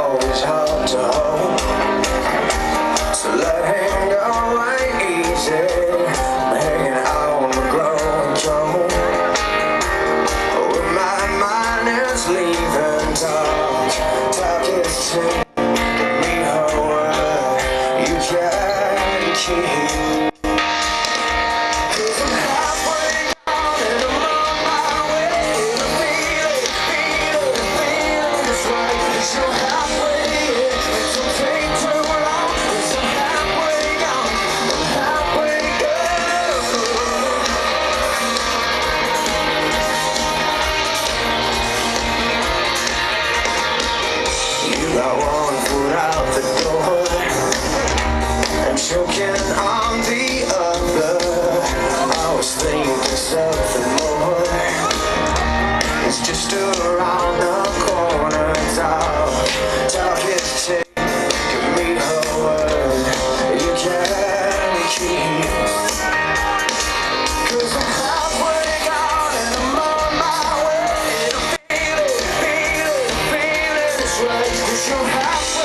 always hard to hold. So letting go ain't easy. I'm hanging out on the ground control. When my mind is leaving, talk is taking me away. You can't keep. Got one foot out the door and choking on the other. I was thinking something more. It's just around the corner. Talk is taking me away. You can't keep. 'Cause I'm halfway gone and I'm on my way to feel it this way. 'Cause you're halfway.